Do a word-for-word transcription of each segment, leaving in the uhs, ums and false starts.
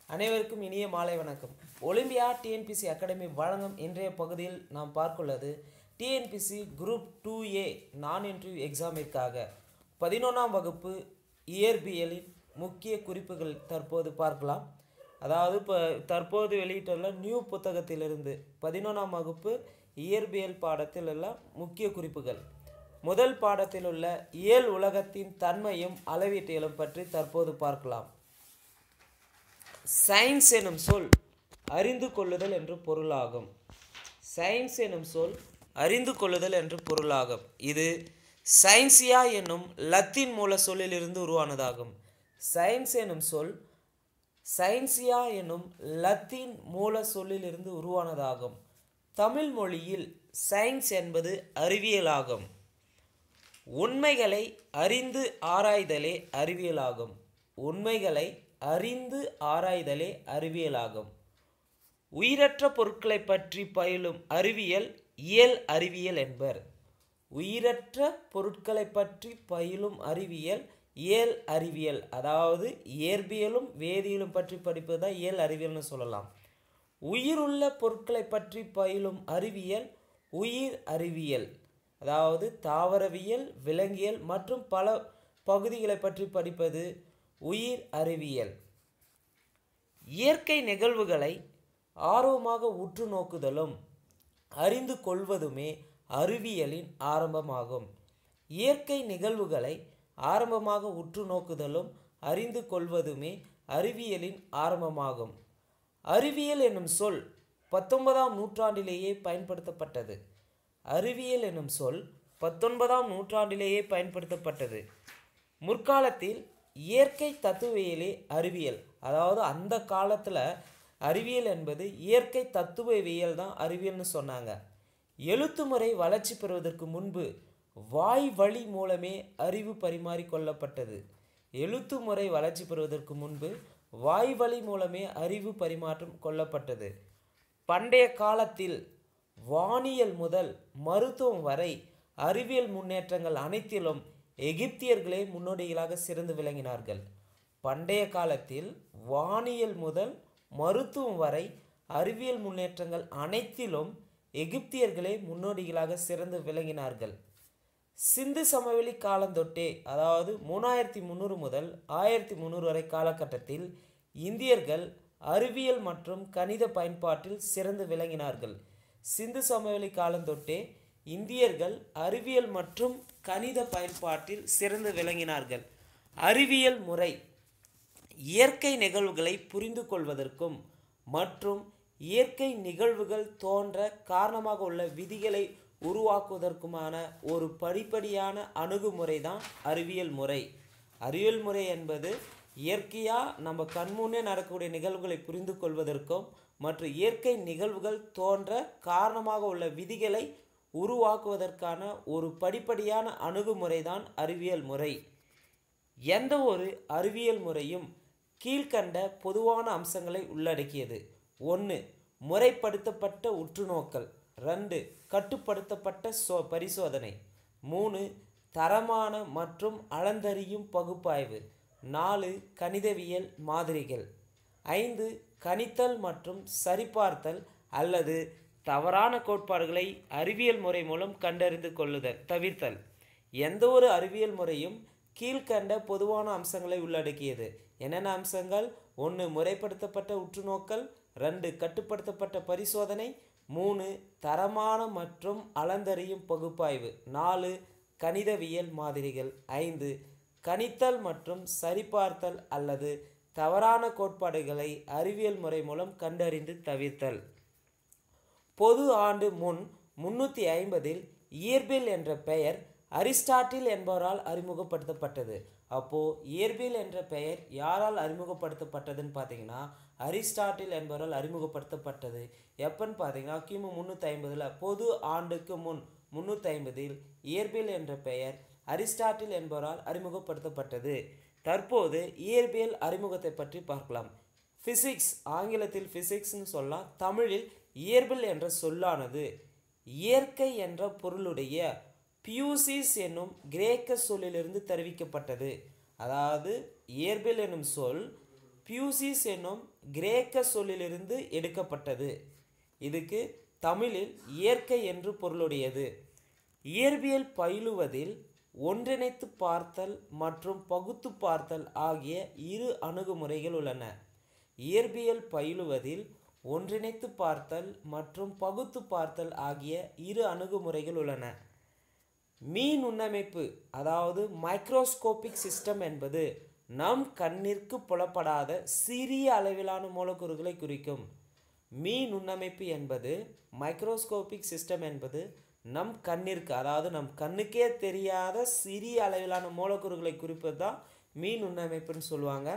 அனைவருக்கும் இனிய மாலை வணக்கம். ஒலிம்பியா டிஎன்பிசி அகாடமி வழங்கும் இன்றைய பகுதியில் நாம் பார்க்குள்ளது TNPSC group two A non interview எக்ஸாமிற்காக பதினொன்றாம் வகுப்பு இயற்பியலின் முக்கிய குறிப்புகள் தற்போது பார்க்கலாம். அதாவது இப்போ தற்போது வெளியிட்டுள்ள நியூ புத்தகத்திலிருந்து பதினொன்றாம் வகுப்பு இயற்பியல் பாடத்தில் உள்ள முக்கிய குறிப்புகள். முதல் பாடத்தில் உள்ள இயல் உலகத்தின் தன்மையும் அளவீட்டியலும் பற்றி தற்போது பார்க்கலாம். சயின்ஸ் எனும் சொல் அறிந்து கொள்ளுதல் என்று பொருளாகும். சயின்ஸ் எனும் சொல் அறிந்து கொள்ளுதல் என்று பொருளாகும். இது சயின்சியா என்னும் லத்தீன் மூல சொல்லிலிருந்து உருவானதாகும். சயின்ஸ் எனும் சொல் சயின்சியா என்னும் லத்தீன் மூல சொல்லிலிருந்து உருவானதாகும். தமிழ் மொழியில் சயின்ஸ் என்பது அறிவியலாகும். உண்மைகளை அறிந்து ஆராய்தலே அறிவியலாகும். உண்மைகளை அறிந்து ஆராய்தலே அறிவியலாகும். உயிரற்ற பொருட்களை பற்றி பயிலும் அறிவியல் இயல் அறிவியல் என்பர். உயிரற்ற பொருட்களை பற்றி பயிலும் அறிவியல் இயல் அறிவியல். அதாவது இயற்பியலும் வேதியியலும் பற்றி படிப்பது தான் இயல் அறிவியல்னு சொல்லலாம். உயிருள்ள பொருட்களை பற்றி பயிலும் அறிவியல் உயிர் அறிவியல். அதாவது தாவரவியல், விலங்கியல் மற்றும் பல பகுதிகளை பற்றி படிப்பது உயிர் அறிவியல். இயற்கை நிகழ்வுகளை ஆர்வமாக உற்று நோக்குதலும் அறிந்து கொள்வதுமே அறிவியலின் ஆரம்பமாகும். இயற்கை நிகழ்வுகளை ஆரம்பமாக உற்று நோக்குதலும் அறிந்து கொள்வதுமே அறிவியலின் ஆரம்பமாகும். அறிவியல் என்னும் சொல் பத்தொன்பதாம் நூற்றாண்டிலேயே பயன்படுத்தப்பட்டது. அறிவியல் என்னும் சொல் பத்தொன்பதாம் நூற்றாண்டிலேயே பயன்படுத்தப்பட்டது. முற்காலத்தில் இயற்கை தத்துவியலே அறிவியல். அதாவது அந்த காலத்தில் அறிவியல் என்பது இயற்கை தத்துவவியல் தான் அறிவியல்னு சொன்னாங்க. எழுத்து முறை வளர்ச்சி பெறுவதற்கு முன்பு வாய் வழி மூலமே அறிவு பரிமாறிக்கொள்ளப்பட்டது. எழுத்து முறை வளர்ச்சி பெறுவதற்கு முன்பு வாய் வழி மூலமே அறிவு பரிமாற்றம் கொள்ளப்பட்டது. பண்டைய காலத்தில் வானியல் முதல் மருத்துவம் வரை அறிவியல் முன்னேற்றங்கள் அனைத்திலும் எகிப்தியர்களே முன்னோடிகளாக சிறந்து விளங்கினார்கள். பண்டைய காலத்தில் வானியல் முதல் மருத்துவம் வரை அறிவியல் முன்னேற்றங்கள் அனைத்திலும் எகிப்தியர்களே முன்னோடிகளாக சிறந்து விளங்கினார்கள். சிந்து சமவெளி காலந்தொட்டே, அதாவது மூணாயிரத்தி முந்நூறு முதல் ஆயிரத்தி முந்நூறு வரை காலகட்டத்தில் இந்தியர்கள் அறிவியல் மற்றும் கணித பயன்பாட்டில் சிறந்து விளங்கினார்கள். சிந்து சமவெளி காலந்தொட்டே இந்தியர்கள் அறிவியல் மற்றும் கணித பயன்பாட்டில் சிறந்து விளங்கினார்கள். அறிவியல் முறை இயற்கை நிகழ்வுகளை புரிந்து கொள்வதற்கும் மற்றும் இயற்கை நிகழ்வுகள் தோன்ற காரணமாக உள்ள விதிகளை உருவாக்குவதற்குமான ஒரு படிப்படியான அணுகுமுறை தான் அறிவியல் முறை. அறிவியல் முறை என்பது இயற்கையாக நம்ம கண்முன்னே நடக்கக்கூடிய நிகழ்வுகளை புரிந்து கொள்வதற்கும் மற்றும் இயற்கை நிகழ்வுகள் தோன்ற காரணமாக உள்ள விதிகளை உருவாக்குவதற்கான ஒரு படிப்படியான அணுகுமுறை தான் அறிவியல் முறை. எந்த ஒரு அறிவியல் முறையும் கீழ்கண்ட பொதுவான அம்சங்களை உள்ளடக்கியது. ஒன்று, முறைப்படுத்தப்பட்ட உற்றுநோக்கல். ரெண்டு, கட்டுப்படுத்தப்பட்ட சோ பரிசோதனை. மூணு, தரமான மற்றும் அளந்தறியும் பகுப்பாய்வு. நாலு, கணிதவியல் மாதிரிகள். ஐந்து, கணித்தல் மற்றும் சரிபார்த்தல் அல்லது தவறான கோட்பாடுகளை அறிவியல் முறை மூலம் கண்டறிந்து கொள்ளுதல் தவிர்த்தல். எந்த ஒரு அறிவியல் முறையும் கீழ்கண்ட பொதுவான அம்சங்களை உள்ளடக்கியது. என்னென்ன அம்சங்கள்? ஒன்று, முறைப்படுத்தப்பட்ட உற்றுநோக்கல். ரெண்டு, கட்டுப்படுத்தப்பட்ட பரிசோதனை. மூணு, தரமான மற்றும் அளந்தறியும் பகுப்பாய்வு. நாலு, கணிதவியல் மாதிரிகள். ஐந்து, கணித்தல் மற்றும் சரிபார்த்தல் அல்லது தவறான கோட்பாடுகளை அறிவியல் முறை மூலம் கண்டறிந்து தவிர்த்தல். பொது ஆண்டு முன் முன்னூற்றி ஐம்பதில் இயற்பியல் என்ற பெயர் அரிஸ்டாட்டில் என்பவரால் அறிமுகப்படுத்தப்பட்டது. அப்போது இயற்பியல் என்ற பெயர் யாரால் அறிமுகப்படுத்தப்பட்டதுன்னு பார்த்தீங்கன்னா அரிஸ்டாட்டில் என்பவரால் அறிமுகப்படுத்தப்பட்டது. எப்போன்னு பார்த்தீங்கன்னா கிமு முந்நூற்றி ஐம்பதில் பொது ஆண்டுக்கு முன் முந்நூற்றி ஐம்பதில் இயற்பியல் என்ற பெயர் அரிஸ்டாட்டில் என்பவரால் அறிமுகப்படுத்தப்பட்டது. தற்போது இயற்பியல் அறிமுகத்தை பற்றி பார்க்கலாம். ஃபிசிக்ஸ், ஆங்கிலத்தில் ஃபிசிக்ஸ்னு சொல்லலாம். தமிழில் இயற்பியல் என்ற சொல்லானது இயற்கை என்ற பொருளுடைய பியூசிஸ் என்னும் கிரேக்க சொல்லிலிருந்து தெரிவிக்கப்பட்டது. அதாவது இயற்பியல் என்னும் சொல் பியூசிஸ் என்னும் கிரேக்க சொல்லிலிருந்து எடுக்கப்பட்டது. இதுக்கு தமிழில் இயற்கை என்று பொருளுடையது. இயற்பியல் பயிலுவதில் ஒன்றிணைத்து பார்த்தல் மற்றும் பகுத்து பார்த்தல் ஆகிய இரு அணுகுமுறைகள் உள்ளன. இயற்பியல் பயிலுவதில் ஒன்றிணைத்து பார்த்தல் மற்றும் பகுத்து பார்த்தல் ஆகிய இரு அணுகுமுறைகள் உள்ளன. மீன் நுண்ணமைப்பு அதாவது மைக்ரோஸ்கோபிக் சிஸ்டம் என்பது நம் கண்ணிற்கு புலப்படாத சிறிய அளவிலான மூலக்கூறுகளை குறிக்கும். மீன் நுண்ணமைப்பு என்பது மைக்ரோஸ்கோபிக் சிஸ்டம் என்பது நம் கண்ணிற்கு அதாவது நம் கண்ணுக்கே தெரியாத சிறிய அளவிலான மூலக்கூறுகளை குறிப்பது தான் மீன் நுண்ணமைப்புன்னு சொல்லுவாங்க.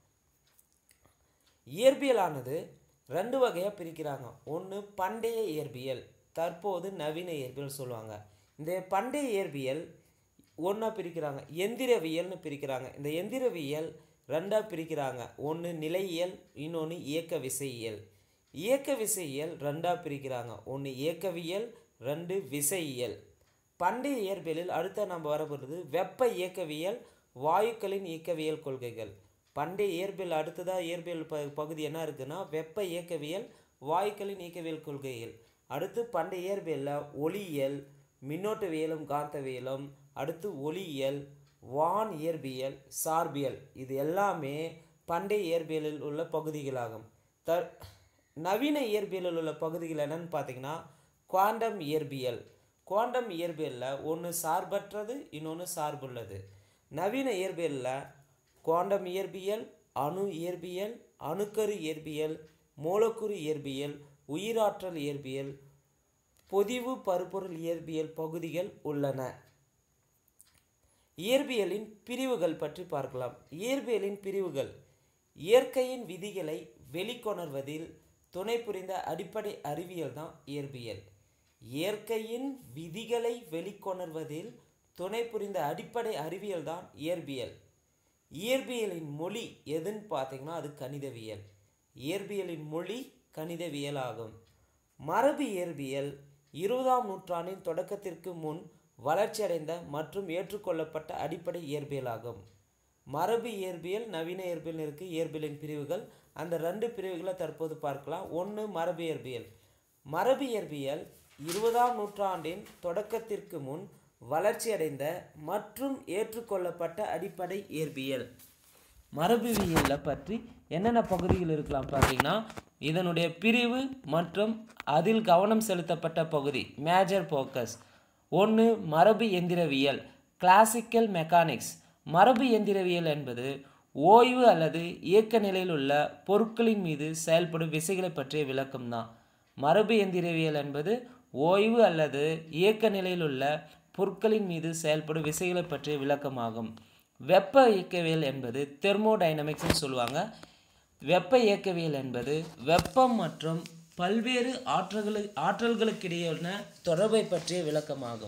இயற்பியலானது ரெண்டு வகையாக பிரிக்கிறாங்க. ஒன்று பண்டைய இயற்பியல், தற்போது நவீன இயற்பியல் சொல்லுவாங்க. இந்த பண்டைய இயற்பியல் ஒன்றா பிரிக்கிறாங்க, எந்திரவியல்னு பிரிக்கிறாங்க. இந்த எந்திரவியல் ரெண்டாக பிரிக்கிறாங்க. ஒன்று நிலையியல், இன்னொன்று இயக்க விசையியல். இயக்க விசையியல் ரெண்டாக பிரிக்கிறாங்க. ஒன்று இயக்கவியல், ரெண்டு விசையியல். பண்டைய இயற்பியலில் அடுத்த நம்ம வரப்படுறது வெப்ப இயக்கவியல், வாயுக்களின் இயக்கவியல் கொள்கைகள். பண்டைய இயற்பியல் அடுத்ததாக இயற்பியல் ப பகுதி என்ன இருக்குன்னா வெப்ப இயக்கவியல், வாயுக்களின் இயக்கவியல் கொள்கைகள். அடுத்து பண்டைய இயற்பியலில் ஒளியியல், மின்னோட்டவியலும் காந்தவியலும், அடுத்து ஒளியியல், வான் இயற்பியல், சார்பியல். இது எல்லாமே பண்டைய இயற்பியலில் உள்ள பகுதிகளாகும். த நவீன இயற்பியலில் உள்ள பகுதிகள் என்னன்னு பார்த்தீங்கன்னா குவாண்டம் இயற்பியல். குவாண்டம் இயற்பியலில் ஒன்று சார்பற்றது, இன்னொன்று சார்புள்ளது. நவீன இயற்பியலில் குவாண்டம் இயற்பியல், அணு இயற்பியல், அணுக்கரு இயற்பியல், மூலக்கூறு இயற்பியல், உயிராற்றல் இயற்பியல், பொதிவு பருப்பொருள் இயற்பியல் பகுதிகள் உள்ளன. இயற்பியலின் பிரிவுகள் பற்றி பார்க்கலாம். இயற்பியலின் பிரிவுகள் இயற்கையின் விதிகளை வெளிக்கொணர்வதில் துணை புரிந்த அடிப்படை அறிவியல் தான் இயற்பியல். இயற்கையின் விதிகளை வெளிக்கொணர்வதில் துணை புரிந்த அடிப்படை அறிவியல் தான் இயற்பியல். இயற்பியலின் மொழி எதுன்னு பார்த்தீங்கன்னா அது கணிதவியல். இயற்பியலின் மொழி கணிதவியல் ஆகும். மரபு இயற்பியல் இருபதாம் நூற்றாண்டின் தொடக்கத்திற்கு முன் வளர்ச்சியடைந்த மற்றும் ஏற்றுக்கொள்ளப்பட்ட அடிப்படை இயற்பியல் ஆகும். மரபு இயற்பியல், நவீன இயற்பியல் இருக்குது. இயற்பியலின் பிரிவுகள் அந்த ரெண்டு பிரிவுகளை தற்போது பார்க்கலாம். ஒன்று மரபு இயற்பியல். மரபு இயற்பியல் இருபதாம் நூற்றாண்டின் தொடக்கத்திற்கு முன் வளர்ச்சியடைந்த மற்றும் ஏற்றுக்கொள்ளப்பட்ட அடிப்படை இயற்பியல். மரபுவியலை பற்றி என்னென்ன பகுதிகள் இருக்கலாம் பார்த்தீங்கன்னா இதனுடைய பிரிவு மற்றும் அதில் கவனம் செலுத்தப்பட்ட பகுதி மேஜர் ஃபோக்கஸ். ஒன்று மரபு எந்திரவியல், கிளாசிக்கல் மெக்கானிக்ஸ். மரபு எந்திரவியல் என்பது ஓய்வு அல்லது இயக்க நிலையில் உள்ள பொருட்களின் மீது செயல்படும் விசைகளை பற்றிய விளக்கம் தான். மரபு எந்திரவியல் என்பது ஓய்வு அல்லது இயக்க நிலையில் உள்ள பொருட்களின் மீது செயல்படும் விசைகளை பற்றிய விளக்கமாகும். வெப்ப இயக்கவியல் என்பது தெர்மோடைனமிக்ஸ்னு சொல்லுவாங்க. வெப்ப இயக்கவியல் என்பது வெப்பம் மற்றும் பல்வேறு ஆற்றல்களு ஆற்றல்களுக்கிடையான தொடர்பை பற்றிய விளக்கமாகும்.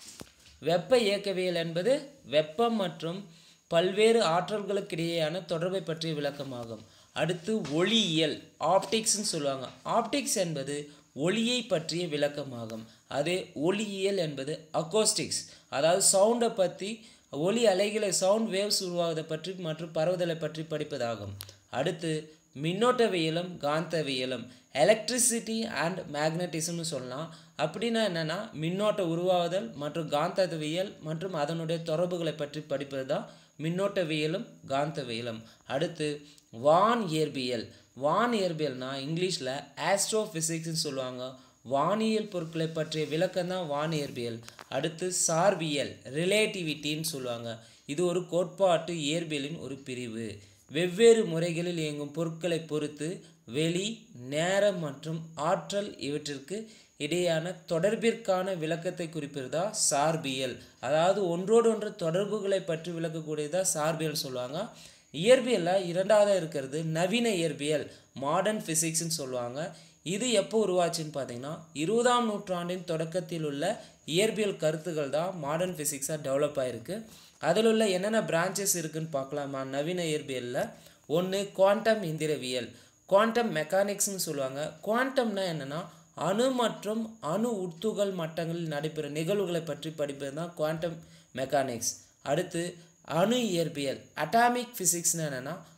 வெப்ப இயக்கவியல் என்பது வெப்பம் மற்றும் பல்வேறு ஆற்றல்களுக்கிடையேயான தொடர்பை பற்றிய விளக்கமாகும். அடுத்து ஒளியியல், ஆப்டிக்ஸ்ன்னு சொல்லுவாங்க. ஆப்டிக்ஸ் என்பது ஒளியை பற்றிய விளக்கமாகும். அதே ஒளியியல் என்பது அக்கோஸ்டிக்ஸ், அதாவது சவுண்டை பற்றி, ஒளி அலைகளை சவுண்ட் வேவ்ஸ் உருவாவதை பற்றி மற்றும் பரவுதலை பற்றி படிப்பதாகும். அடுத்து மின்னோட்டவியலும் காந்தவியலும், எலக்ட்ரிசிட்டி அண்ட் மேக்னட்டிசம்னு சொல்லலாம். அப்படின்னா என்னென்னா மின்னோட்ட உருவாகுதல் மற்றும் காந்தவியல் மற்றும் அதனுடைய தொடர்புகளை பற்றி படிப்பது தான் மின்னோட்டவியலும் காந்தவியலும். அடுத்து வான் இயற்பியல். வான் இயற்பியல்னா இங்கிலீஷில் ஆஸ்ட்ரோஃபிசிக்ஸ்ன்னு சொல்லுவாங்க. வானியல் பொருட்களை பற்றிய விளக்கம் தான் வான் இயற்பியல். அடுத்து சார்பியல், ரிலேட்டிவிட்டின்னு சொல்லுவாங்க. இது ஒரு கோட்பாட்டு இயற்பியலின் ஒரு பிரிவு. வெவ்வேறு முறைகளில் இயங்கும் பொருட்களை பொறுத்து வெளி, நேரம் மற்றும் ஆற்றல் இவற்றிற்கு இடையான தொடர்பிற்கான விளக்கத்தை குறிப்பிடுறதா சார்பியல். அதாவது ஒன்றோடு ஒன்று தொடர்புகளை பற்றி விளக்கக்கூடியதா சார்பியல் சொல்லுவாங்க. இயற்பியலில் இரண்டாவதாக இருக்கிறது நவீன இயற்பியல், மாடர்ன் ஃபிசிக்ஸ்ன்னு சொல்லுவாங்க. இது எப்போ உருவாச்சுன்னு பார்த்தீங்கன்னா இருபதாம் நூற்றாண்டின் தொடக்கத்தில் உள்ள இயற்பியல் கருத்துக்கள் தான் மாடர்ன் ஃபிசிக்ஸாக டெவலப் ஆகிருக்கு. அதில் உள்ள என்னென்ன பிரான்ச்சஸ் இருக்குதுன்னு பார்க்கலாமா நவீன இயற்பியலில். ஒன்று குவாண்டம் இந்திரவியல், குவாண்டம் மெக்கானிக்ஸ்னு சொல்லுவாங்க. குவாண்டம்னா என்னென்னா அணு மற்றும் அணு உட்துகள் மட்டங்களில் நடைபெறும் நிகழ்வுகளை பற்றி படிப்பது தான் குவாண்டம் மெக்கானிக்ஸ். அடுத்து அணு இயற்பியல், அட்டாமிக் ஃபிசிக்ஸ்னு என்னென்னா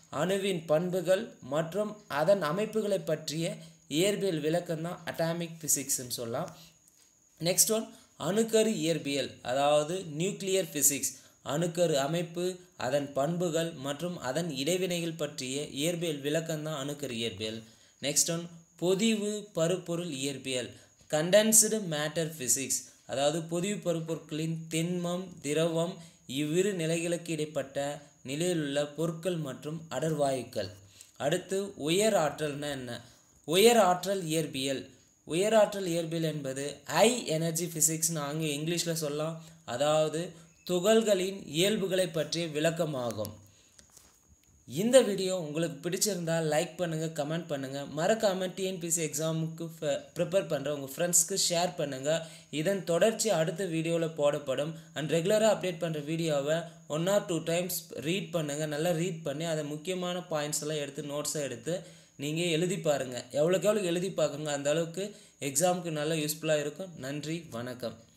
அணுவின் பண்புகள் மற்றும் அதன் அமைப்புகளை பற்றிய இயற்பியல் விளக்கம் தான் அட்டாமிக் ஃபிசிக்ஸ்ன்னு சொல்லலாம். நெக்ஸ்ட் ஒன் அணுக்கரு இயற்பியல், அதாவது நியூக்ளியர் ஃபிசிக்ஸ். அணுக்கரு அமைப்பு, அதன் பண்புகள் மற்றும் அதன் இடைவினைகள் பற்றிய இயற்பியல் விளக்கம் தான் அணுக்கரு இயற்பியல். நெக்ஸ்ட் ஒன் பொதிவு பருப்பொருள் இயற்பியல், கண்டென்ஸ்டு மேட்டர் ஃபிசிக்ஸ், அதாவது பொதிவு பருப்பொருட்களின் திண்மம், திரவம் இவ்விரு நிலைகளுக்கு இடைப்பட்ட நிலையிலுள்ள பொருட்கள் மற்றும் அடர்வாயுக்கள். அடுத்து உயர் ஆற்றல்னா என்ன? உயர் ஆற்றல் இயற்பியல். உயர் ஆற்றல் இயற்பியல் என்பது ஹை எனர்ஜி ஃபிசிக்ஸ்னு அங்கே இங்கிலீஷில் சொல்லலாம். அதாவது துகள்களின் இயல்புகளை பற்றிய விளக்கமாகும். இந்த வீடியோ உங்களுக்கு பிடிச்சிருந்தால் லைக் பண்ணுங்கள், கமெண்ட் பண்ணுங்கள். மறக்காமல் டிஎன்பிசி எக்ஸாமுக்கு ப்ரிப்பேர் பண்ணுற உங்கள் ஃப்ரெண்ட்ஸ்க்கு ஷேர் பண்ணுங்கள். இதன் தொடர்ச்சி அடுத்த வீடியோவில் போடப்படும். அண்ட் ரெகுலராக அப்டேட் பண்ணுற வீடியோவை one or two times read பண்ணுங்கள். நல்லா ரீட் பண்ணி அதை முக்கியமான பாயிண்ட்ஸ் எல்லாம் எடுத்து நோட்ஸை எடுத்து நீங்கள் எழுதி பாருங்கள். எவ்வளோக்கு எவ்வளோ எழுதி பார்க்குங்க அந்த அளவுக்கு எக்ஸாமுக்கு நல்லா யூஸ்ஃபுல்லாக இருக்கும். நன்றி, வணக்கம்.